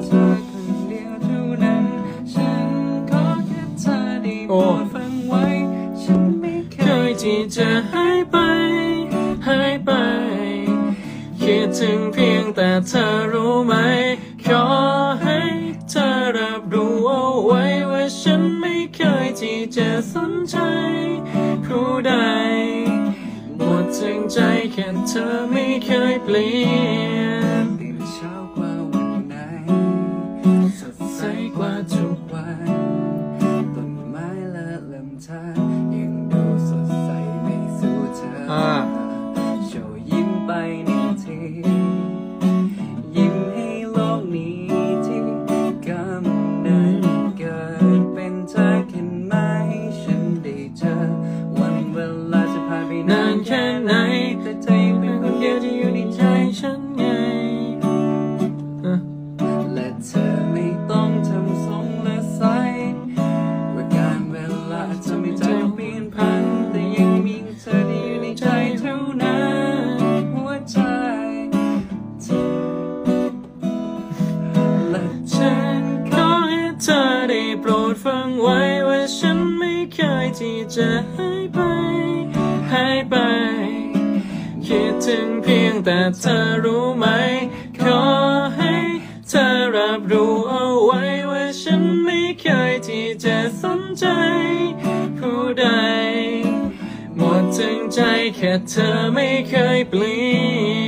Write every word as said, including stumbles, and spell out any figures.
เธอคนเดียวเท่านั้นฉันขอแค่เธอได้โปรดฟังไว้ฉันไม่เคยที่จะหายไปหายไปคิดถึงเพียงแต่เธอรู้ไหมขอให้เธอรับรู้เอาไว้ว่าฉันไม่เคยที่จะสนใจผู้ใดหมดถึงใจแค่เธอไม่เคยเปลี่ยนตื่นเช้ากว่าวันไหนสดใสกว่าทุกวันต้นไม้และลำธารยังดูสดใสไม่สู้เธอโชว์ยิ้มไปหนึ่งทียิ้มให้โลกนี้ที่กำลังเกิดเป็นเธอแค่ไหนฉันได้เจอวันเวลาจะผ่านไปนานแค่ไหนแต่เธอยังเป็นคนเดียวที่อยู่ในใจฉันไงและเธอไม่ต้องทำสงและใสว่าการเวลาทำให้ใจเราเปลี่ยนพันแต่ยังมีเธอที่อยู่ในใจเท่านั้นหัวใจและฉันขอให้เธอได้โปรดฟังไว้ว่าฉันไม่เคยที่จะหายไปหายไปคิดถึงเพียงแต่เธอรู้ไหมขอให้เธอรับรู้เอาไว้ว่าฉันไม่เคยที่จะสนใจผู้ใดหมดถึงใจแค่เธอไม่เคยเปลี่ยน